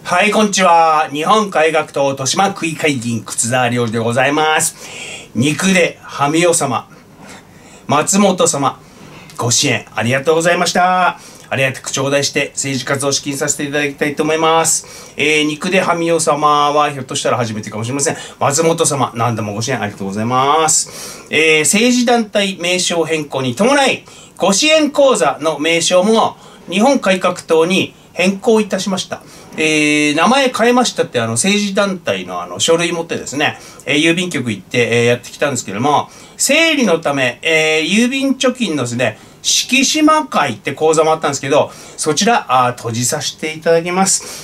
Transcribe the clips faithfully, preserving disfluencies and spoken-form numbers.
はい、こんにちは。日本改革党豊島区議会議員、靴沢良二でございます。肉ではみお様、松本様、ご支援ありがとうございました。ありがたく頂戴して政治活動を資金させていただきたいと思います。えー、肉ではみお様はひょっとしたら初めてかもしれません。松本様、何度もご支援ありがとうございます。えー、政治団体名称変更に伴い、ご支援講座の名称も日本改革党に変更いたしました。えー、名前変えましたってあの政治団体のあの書類持ってですね、えー、郵便局行って、えー、やってきたんですけども、整理のため、えー、郵便貯金のですね、敷島会って講座もあったんですけど、そちらあ閉じさせていただきます。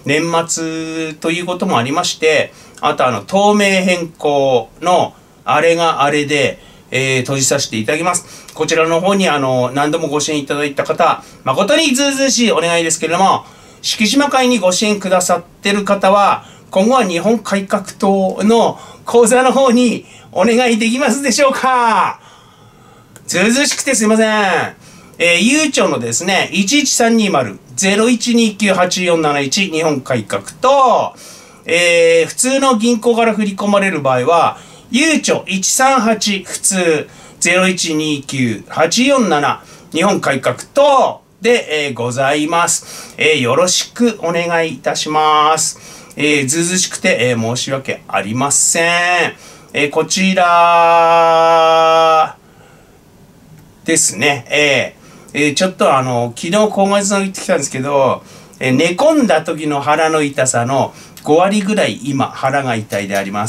年末ということもありまして、あとあの、党名変更のあれがあれで、えー、閉じさせていただきます。こちらの方にあの、何度もご支援いただいた方、誠にずうずうしいお願いですけれども、敷島会にご支援くださってる方は、今後は日本改革党の講座の方にお願いできますでしょうか。ずうずうしくてすいません。えー、ゆうちょのですね、いちいちさんにまる ゼロいちにきゅうはちよんなないち 日本改革と、えー、普通の銀行から振り込まれる場合は、ゆうちょいちさんはち普通 ゼロいちにきゅうはちよんなな 日本改革と、で、えー、ございます。えー、よろしくお願いいたします。えー、ずうずうしくて、えー、申し訳ありません。えー、こちらですね。えーえー、ちょっとあの、昨日高松さん行ってきたんですけど、えー、寝込んだ時の腹の痛さのごわりぐらい今腹が痛いであります。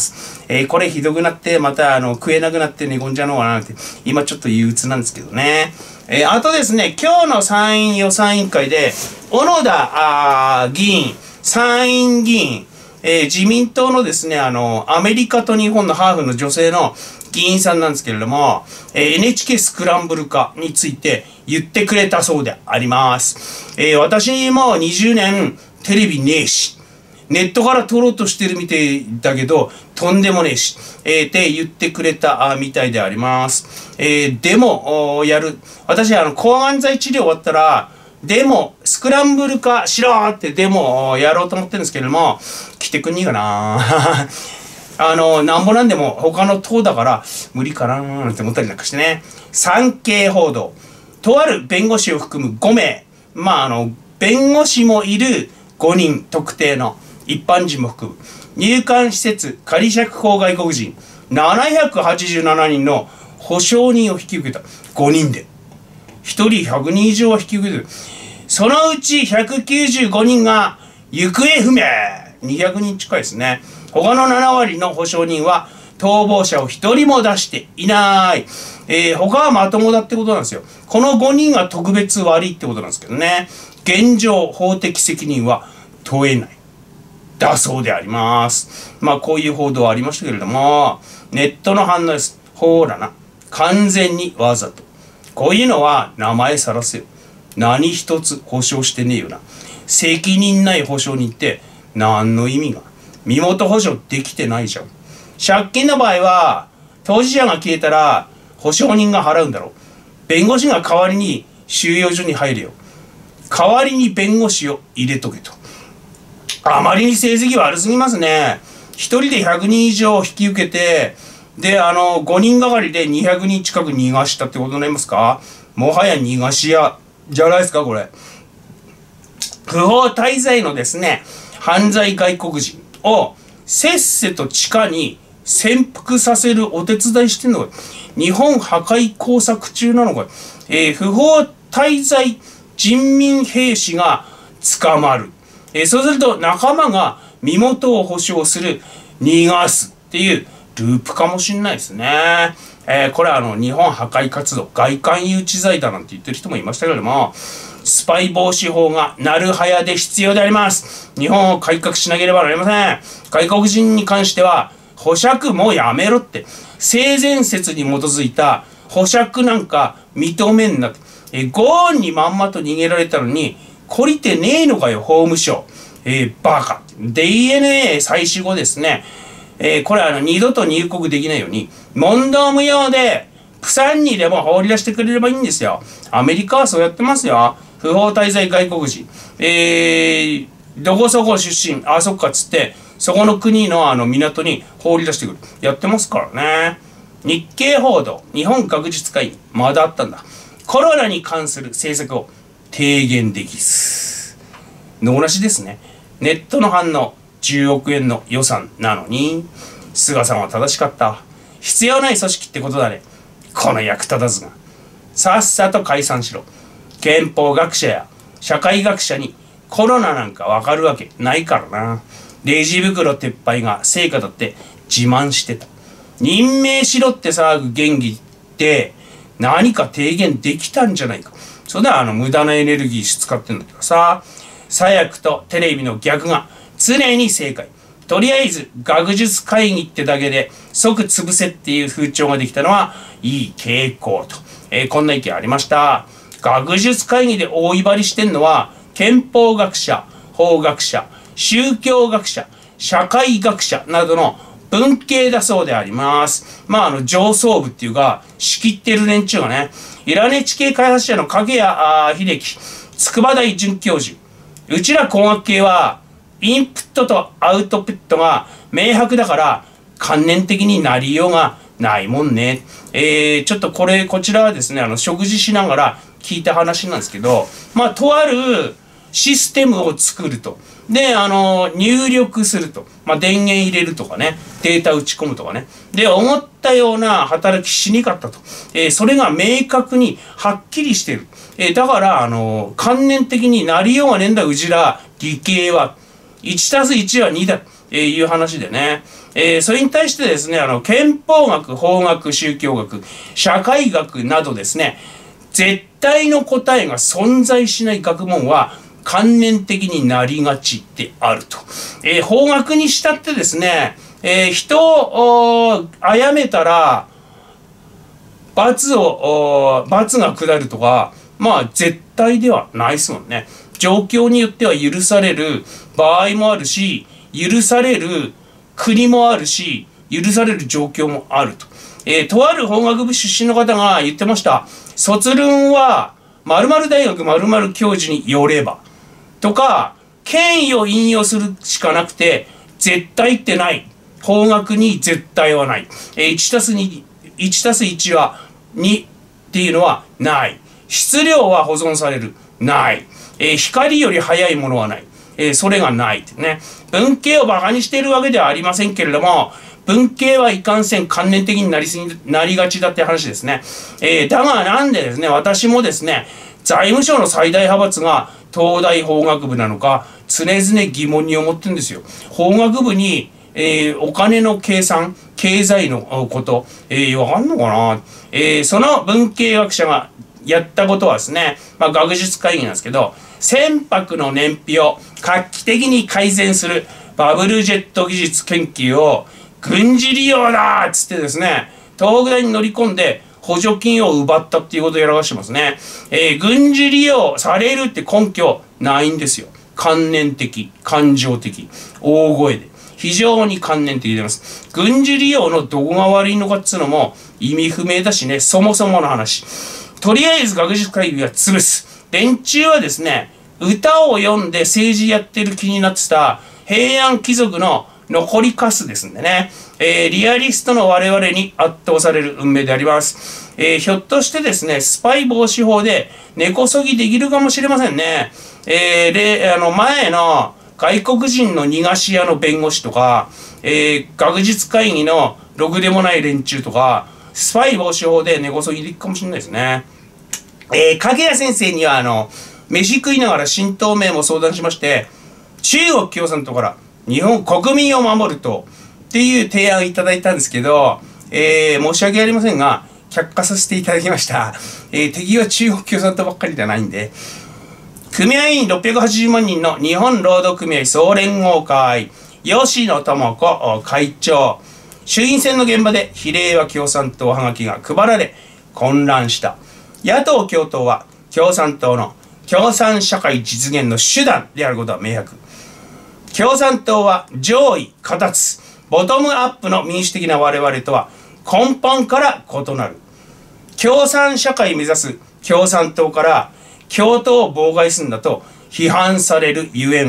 えー、これひどくなってまたあの食えなくなって寝込んじゃうのかなって今ちょっと憂鬱なんですけどね。えー、あとですね、今日の参院予算委員会で小野田あ議員、参院議員、えー、自民党のですね、あのアメリカと日本のハーフの女性の議員さんなんですけれども、えー、エヌエイチケー スクランブル化について言ってくれたそうであります。えー、私もにじゅうねんテレビねえし、ネットから撮ろうとしてるみたいだけど、とんでもねえし、えー、って言ってくれたみたいであります。えー、デモやる。私、あの、抗がん剤治療終わったら、デモ、スクランブル化しろってデモをやろうと思ってるんですけれども、来てくんねえかなあの、なんぼなんでも他の党だから無理かなーなんて思ったりなんかしてね。産経報道。とある弁護士を含むごめい。まあ、あの、弁護士もいるごにん特定の一般人も含む入管施設仮釈放外国人ななひゃくはちじゅうななにんの保証人を引き受けた。ごにんで。ひとりひゃくにん以上は引き受けてる。そのうちひゃくきゅうじゅうごにんが行方不明。にひゃくにん近いですね。他のななわりの保証人は逃亡者をひとりも出していない。えー、他はまともだってことなんですよ。このごにんが特別悪いってことなんですけどね。現状法的責任は問えない。だそうであります。まあこういう報道はありましたけれども、ネットの反応です。ほーらな。完全にわざと。こういうのは名前さらせよ。何一つ保証してねえよな。責任ない保証人って何の意味が。身元保証できてないじゃん。借金の場合は当事者が消えたら保証人が払うんだろう。弁護士が代わりに収容所に入れよ。代わりに弁護士を入れとけと。あまりに成績悪すぎますね。一人でひゃくにん以上引き受けて、で、あの、ごにんがかりでにひゃくにん近く逃がしたってことになりますか？もはや逃がし屋じゃないですか、これ。不法滞在のですね、犯罪外国人をせっせと地下に潜伏させるお手伝いしてんのか。日本破壊工作中なのか。えー、不法滞在人民兵士が捕まる。えー、そうすると仲間が身元を保証する、逃がすっていうループかもしれないですね。えー、これはあの日本破壊活動外観誘致罪だなんて言ってる人もいましたけれども、スパイ防止法がなるはやで必要であります。日本を改革しなければなりません。外国人に関しては保釈もやめろって、性善説に基づいた保釈なんか認めんなって。えー、ゴーンにまんまと逃げられたのに懲りてねえのかよ、法務省。えー、バカ。ディーエヌエー 採取後ですね。えー、これはあの二度と入国できないように、問答無用で、プサンにでも放り出してくれればいいんですよ。アメリカはそうやってますよ。不法滞在外国人。えー、 どこそこ出身、あ、そっかっつって、そこの国のあの港に放り出してくる。やってますからね。日経報道、日本学術会議、まだあったんだ。コロナに関する政策を提言できず。野なしですね。ネットの反応、じゅうおくえんの予算なのに、菅さんは正しかった。必要ない組織ってことだね。この役立たずが。さっさと解散しろ。憲法学者や社会学者にコロナなんかわかるわけないからな。レジ袋撤廃が成果だって自慢してた。任命しろって騒ぐ元気って何か提言できたんじゃないか。それではあの無駄なエネルギー使ってんだけどさ。左翼とテレビの逆が常に正解。とりあえず学術会議ってだけで即潰せっていう風潮ができたのはいい傾向と、えー、こんな意見ありました。学術会議で大威張りしてんのは憲法学者、法学者、宗教学者、社会学者などの文系だそうであります。まああの上層部っていうか仕切ってる連中がね、イラネ地形開発者の影谷秀樹、筑波大准教授、うちら工学系はインプットとアウトプットが明白だから観念的になりようがないもんね。えー、ちょっとこれこちらはですね、あの食事しながら聞いた話なんですけど、まあとあるシステムを作ると。で、あの入力すると。まあ電源入れるとかね、データ打ち込むとかね。で、思ったような働きしにかったと。えー、それが明確にはっきりしてる。えー、だから、あの観念的になりようがねえんだ、うちら理系は。いちたすいちはにだ、えー、いう話でね、えー、それに対してですね、あの憲法学、法学、宗教学、社会学などですね、絶対の答えが存在しない学問は観念的になりがちであると。えー、法学にしたってですね、えー、人を殺めたら罰を罰が下るとか、まあ絶対ではないですもんね。状況によっては許される場合もあるし、許される国もあるし、許される状況もあると。えー、とある法学部出身の方が言ってました。卒論は〇〇大学〇〇教授によればとか、権威を引用するしかなくて、絶対ってない。法学に絶対はない。えー、いちたすに、いちたすいちはにっていうのはない。質量は保存される。ない。えー、光より速いものはない。えー、それがないってね。文系をバカにしているわけではありませんけれども、文系はいかんせん観念的になりすぎ、なりがちだって話ですね。えー、だがなんでですね、私もですね、財務省の最大派閥が東大法学部なのか、常々疑問に思ってるんですよ。法学部に、えー、お金の計算、経済のこと、えー、わかんのかな、えー、その文系学者がやったことはですね、まあ学術会議なんですけど、船舶の燃費を画期的に改善するバブルジェット技術研究を軍事利用だっつってですね、東北大に乗り込んで補助金を奪ったっていうことをやらかしてますね。えー、軍事利用されるって根拠ないんですよ。観念的、感情的、大声で。非常に観念的でます。軍事利用のどこが悪いのかっつうのも意味不明だしね、そもそもの話。とりあえず学術会議は潰す。連中はですね、歌を読んで政治やってる気になってた平安貴族の残りカスですんでね、えー、リアリストの我々に圧倒される運命であります。えー、ひょっとしてですね、スパイ防止法で根こそぎできるかもしれませんね。えー、で、あの前の外国人の逃がし屋の弁護士とか、えー、学術会議のろくでもない連中とか、スパイ防止法で根こそぎできるかもしれないですね。えー、影谷先生にはあの飯食いながら新党名も相談しまして、中国共産党から日本国民を守るとっていう提案をいただいたんですけど、えー、申し訳ありませんが却下させていただきました。えー、敵は中国共産党ばっかりじゃないんで。組合員ろっぴゃくはちじゅうまんにんの日本労働組合総連合会吉野智子会長、衆院選の現場で比例は共産党はがきが配られ混乱した。野党共闘は共産党の共産社会実現の手段であることは明白。共産党は上位形つボトムアップの民主的な我々とは根本から異なる。共産社会目指す共産党から共闘を妨害するんだと批判されるゆえんは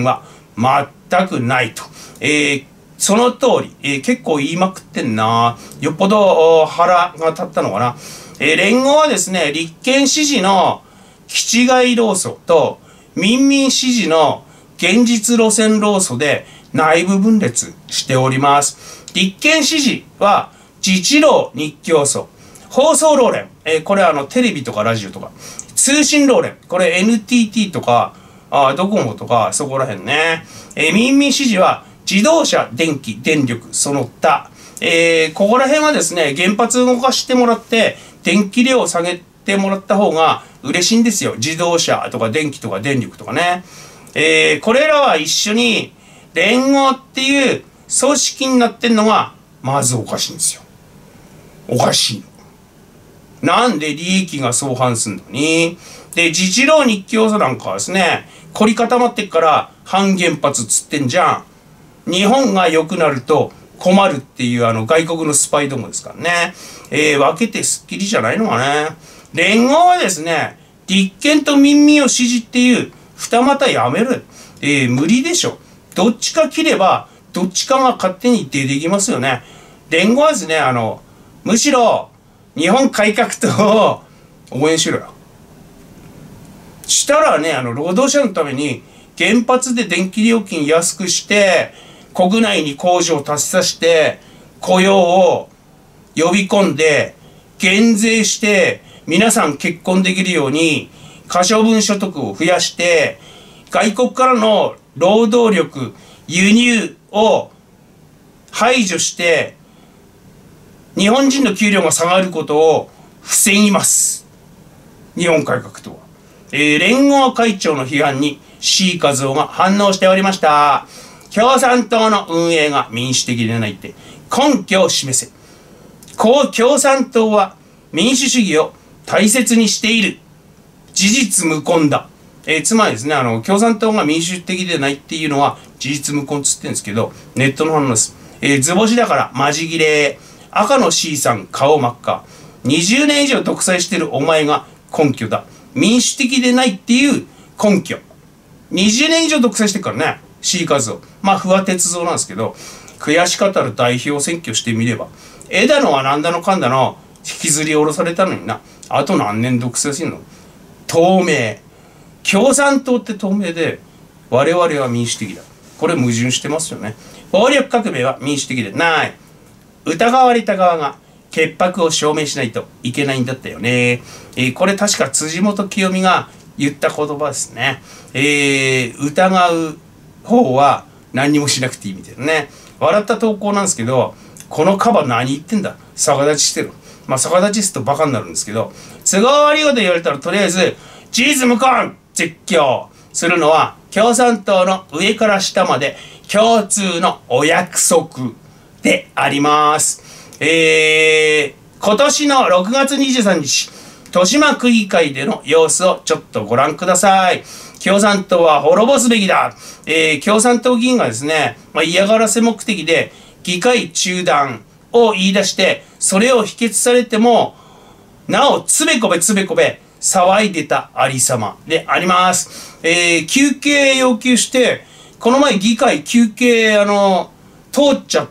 全くないと。えー、その通り、えー、結構言いまくってんな。よっぽど腹が立ったのかな。えー、連合はですね、立憲支持の気違い労組と民民支持の現実路線労組で内部分裂しております。立憲支持は自治労日教組、放送労連、えー、これはあのテレビとかラジオとか、通信労連、これ エヌティーティー とか、あドコモとかそこら辺ね。えー、民民支持は自動車、電気、電力、その他。えー、ここら辺はですね、原発動かしてもらって、電気量を下げてもらった方が嬉しいんですよ。自動車とか電気とか電力とかね。えー、これらは一緒に連合っていう組織になってんのが、まずおかしいんですよ。おかしい。なんで利益が相反すんのに。で、自治労日教組なんかはですね、凝り固まってっから反原発つってんじゃん。日本が良くなると困るっていうあの外国のスパイどもですからね。えー、分けてすっきりじゃないのかね。連合はですね、立憲と民民を支持っていう二股やめる。えー、無理でしょ。どっちか切れば、どっちかが勝手に出てきますよね。連合はですね、あの、むしろ、日本改革党を応援しろよ。したらね、あの、労働者のために、原発で電気料金安くして、国内に工場を建てさせて、雇用を呼び込んで、減税して、皆さん結婚できるように、可処分所得を増やして、外国からの労働力、輸入を排除して、日本人の給料が下がることを防ぎます。日本改革党は。えー、連合会長の批判に C 和夫が反応しておりました。共産党の運営が民主的でないって根拠を示せ。こう共産党は民主主義を大切にしている。事実無根だ。えー、つまりですね、あの、共産党が民主的でないっていうのは事実無根つってんですけど、ネットの反応です。えー、図星だからマジ切れ。赤の C さん顔真っ赤。にじゅうねん以上独裁してるお前が根拠だ。民主的でないっていう根拠。にじゅうねん以上独裁してるからね。C 和夫。まあ、不破鉄道なんですけど、悔しかったら代表選挙してみれば。枝野はなんだのかんだの引きずり下ろされたのにな。あと何年独裁するの？透明。共産党って透明で、我々は民主的だ。これ矛盾してますよね。暴力革命は民主的でない。疑われた側が潔白を証明しないといけないんだったよね。えー、これ確か辻元清美が言った言葉ですね。えー、疑う方は何にもしなくていいみたいなね。笑った投稿なんですけど、このカバ何言ってんだ。逆立ちしてる。まあ逆立ちするとバカになるんですけど、都合悪いこと言われたらとりあえず、事実無根絶叫するのは共産党の上から下まで共通のお約束であります。えー、今年のろくがつにじゅうさんにち、豊島区議会での様子をちょっとご覧ください。共産党は滅ぼすべきだ。えー、共産党議員がですね、まあ、嫌がらせ目的で議会中断を言い出して、それを否決されても、なおつべこべつべこべ騒いでたありさまであります。えー、休憩要求して、この前議会休憩、あの、通っちゃって、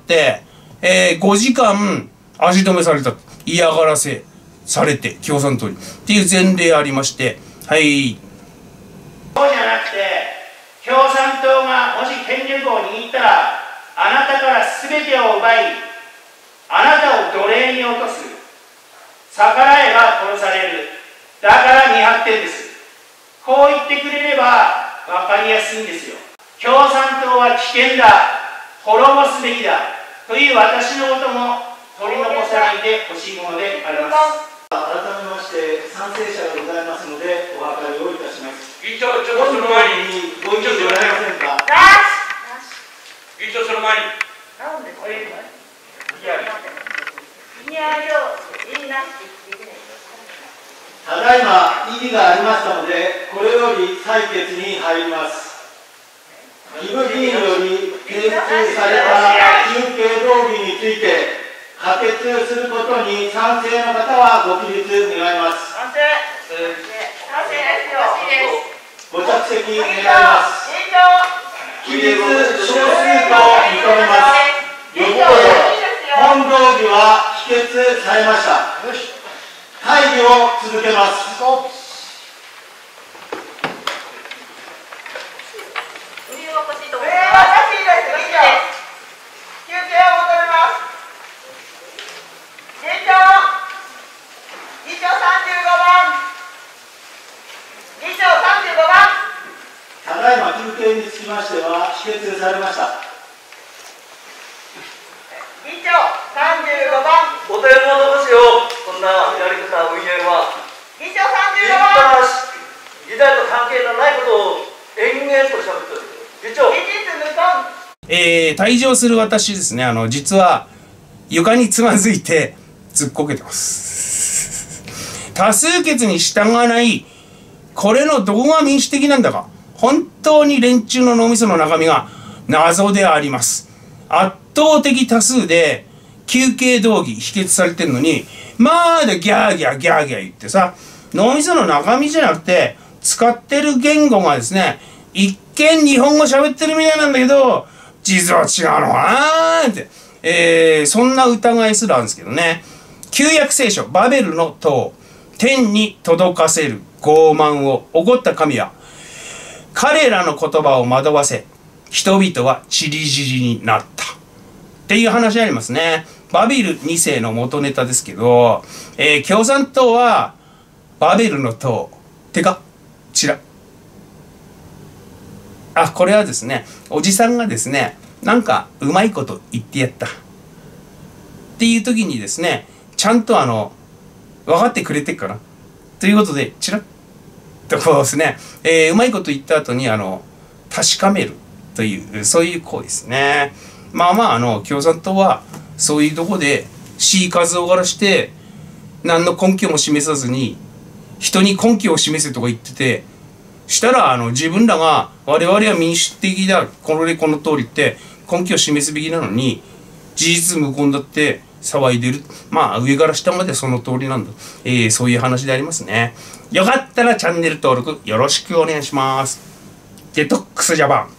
えー、ごじかん足止めされた。嫌がらせされて、共産党に。っていう前例ありまして、はい。そうじゃなくて、共産党がもし権力を握ったら、あなたから全てを奪い、あなたを奴隷に落とす。逆らえば殺される。だから見張ってんです。こう言ってくれれば分かりやすいんですよ。共産党は危険だ。滅ぼすべきだ。という私のことも取り残さないでほしいものであります。 改めまして賛成者がございますのでお別れをいたします。 議長、ちょっとその前にご意見でございませんか。 議長、その前になんでこれいやいやいいなただいま異議がありましたのでこれより採決に入ります。義務議員より提出された休憩動議について可決することに賛成の方はご起立願います。 賛成賛成ですよ。 ご着席願います。 委員長起立少数と認めます。本動議は否決されました。会議を続けます。 理由はおかしいと思います。 休憩を求めます。議長、議長さんじゅうごばん、議長さんじゅうごばん。 ただいま休憩につきましては否決されました。 議長さんじゅうごばん。 お手物ですよ、こんなやり方、運営は。 議長さんじゅう立ごばん。 派な議題と関係のないことを延々としゃべってる。議長。 議事無根。 えー、退場する私ですね、あの、実は、床につまずいて、ずっこけてます。多数決に従わない、これのどこが民主的なんだか、本当に連中の脳みその中身が謎であります。圧倒的多数で、休憩動議否決されてるのに、まだギャーギャーギャーギャー言ってさ、脳みその中身じゃなくて、使ってる言語がですね、一見日本語喋ってるみたいなんだけど、実は違うのかなーって、えー、そんな疑いすらあるんですけどね。旧約聖書、バベルの塔、天に届かせる傲慢を怒った神は、彼らの言葉を惑わせ、人々は散り散りになった。っていう話ありますね。バビルに世の元ネタですけど、えー、共産党は、バベルの塔、てか、ちら。あ、これはですね、おじさんがですね、なんかうまいこと言ってやった。っていう時にですね、ちゃんとあの、分かってくれてっかな。ということで、ちらっとこうですね、えー、うまいこと言った後に、あの、確かめるという、そういう行為ですね。まあまあ、あの、共産党は、そういうとこで、C数を終わらして、何の根拠も示さずに、人に根拠を示せとか言ってて、したら、あの、自分らが、我々は民主的だ、これこの通りって根拠を示すべきなのに、事実無根だって騒いでる。まあ、上から下までその通りなんだ。えー、そういう話でありますね。よかったらチャンネル登録よろしくお願いします。デトックスジャパン。